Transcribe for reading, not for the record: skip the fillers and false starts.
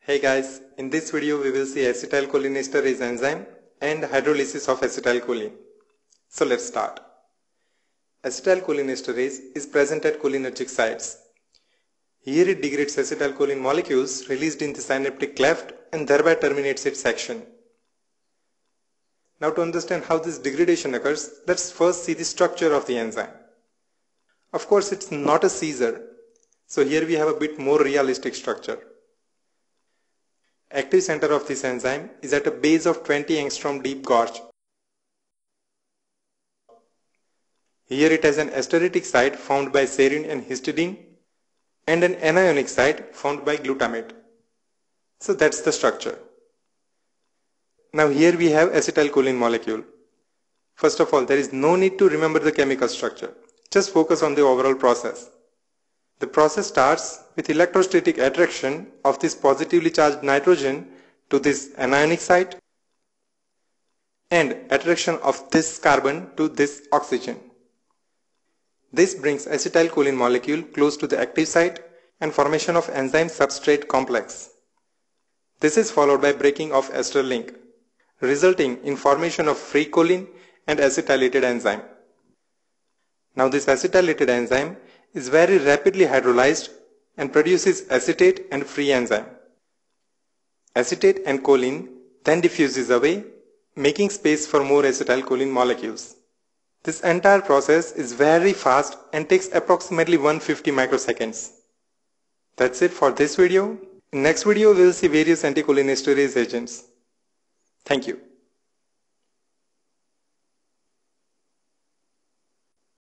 Hey guys, in this video we will see acetylcholinesterase enzyme and hydrolysis of acetylcholine. So let's start. Acetylcholinesterase is present at cholinergic sites. Here it degrades acetylcholine molecules released in the synaptic cleft and thereby terminates its action. Now to understand how this degradation occurs, let's first see the structure of the enzyme. Of course it's not a seizure, so here we have a bit more realistic structure. Active center of this enzyme is at a base of 20 angstrom deep gorge. Here it has an esteritic site formed by serine and histidine and an anionic site formed by glutamate. So that's the structure. Now here we have acetylcholine molecule. First of all, there is no need to remember the chemical structure. Just focus on the overall process. The process starts with electrostatic attraction of this positively charged nitrogen to this anionic site and attraction of this carbon to this oxygen. This brings acetylcholine molecule close to the active site and formation of enzyme substrate complex. This is followed by breaking of ester link, resulting in formation of free choline and acetylated enzyme. Now this acetylated enzyme is very rapidly hydrolyzed and produces acetate and free enzyme. Acetate and choline then diffuses away, making space for more acetylcholine molecules. This entire process is very fast and takes approximately 150 microseconds. That's it for this video. In next video we will see various anticholinesterase agents. Thank you.